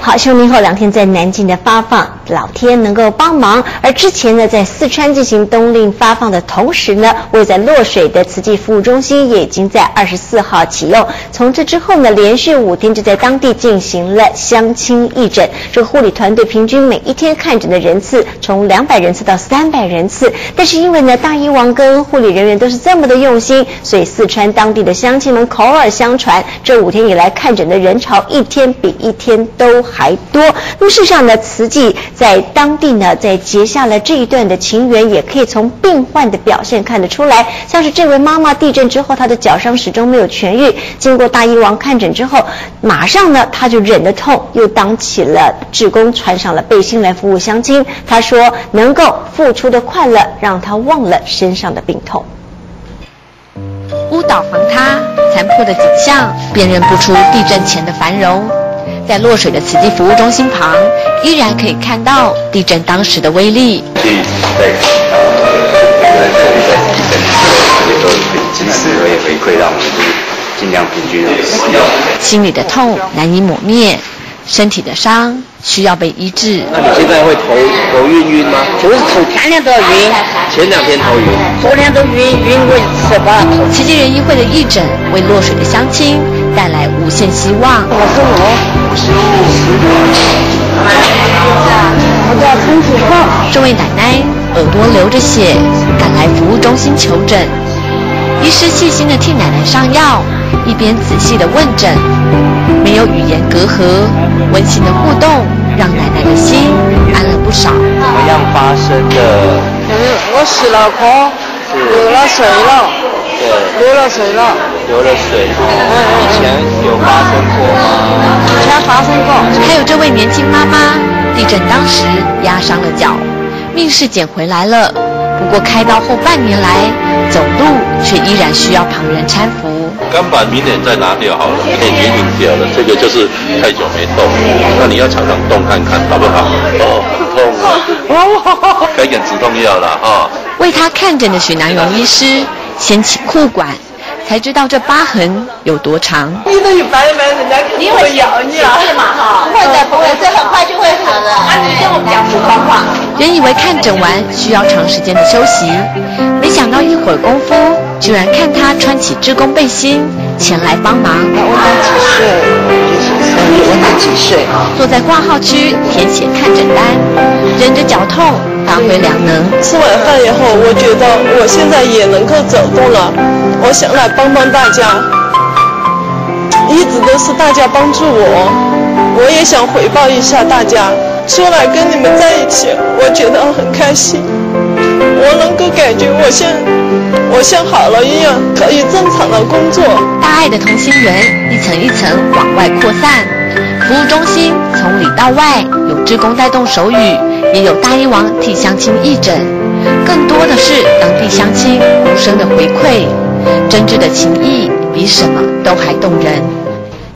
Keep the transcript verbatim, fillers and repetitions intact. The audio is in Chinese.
好，希望明后两天在南京的发放，老天能够帮忙。而之前呢，在四川进行冬令发放的同时呢，位在洛水的慈济服务中心也已经在二十四号启用。从这之后呢，连续五天就在当地进行了相亲义诊。这个护理团队平均每一天看诊的人次从两百人次到三百人次。但是因为呢，大医王跟护理人员都是这么的用心，所以四川当地的乡亲们口耳相传，这五天以来看诊的人潮一天比一天都还多。那么事实上呢，慈济在当地呢，在结下了这一段的情缘，也可以从病患的表现看得出来。像是这位妈妈地震之后，她的脚伤始终没有痊愈，经过大医王看诊之后，马上呢，她就忍着痛，又当起了志工，穿上了背心来服务乡亲。她说，能够付出的快乐，让她忘了身上的病痛。 屋倒房塌、残破的景象，辨认不出地震前的繁荣。在洛水的慈济服务中心旁，依然可以看到地震当时的威力。 及时会回馈让我们就是尽量平均使用。 心里的痛难以抹灭，身体的伤需要被医治。 那你现在会头头晕晕吗？ 就是头天天都要晕， 前两天头晕， 昨天都晕晕过一次吧。 慈济人医会的义诊为洛水的乡亲带来无限希望。 我是我，我是我叫陈启凤。 这位奶奶耳朵流着血，赶来服务中心求诊。医师细心地替奶奶上药，一边仔细地问诊，没有语言隔阂，温馨的互动让奶奶的心安了不少。 怎么样发生的？ 嗯，我洗了壳，流了水了， 对， 流了水了， 流了水。 嗯嗯， 以前有发生过吗？ 以前发生过。 还有这位年轻妈妈，地震当时压伤了脚，命是捡回来了。不过开刀后半年来，走路却依然需要旁人搀扶。 钢板明年再拿掉好了，明年已经硬掉了，这个就是太久没动，那你要常常动看看，好不好？哦，很痛啊，该点止痛药了啊。 为他看诊的许南荣医师掀起裤管，才知道这疤痕有多长。 你都一般一般，人家肯定会咬你啊！ 是嘛哈？不会的，不会，这很快就会好的。他只是跟我们讲普通话。 原以为看诊完需要长时间的休息，没想到一会儿功夫，居然看他穿起志工背心前来帮忙。 我问几岁？你问他几岁？ 坐在挂号区填写看诊单，忍着脚痛发挥良能。 吃完饭以后，我觉得我现在也能够走动了，我想来帮帮大家，一直都是大家帮助我，我也想回报一下大家。出来跟你们在一起，我觉得很开心。我能够感觉我像我像好了一样，可以正常的工作。 大爱的同心圆一层一层往外扩散，服务中心从里到外有志工带动手语，也有大医王替乡亲义诊，更多的是当地乡亲无声的回馈，真挚的情谊比什么都还动人。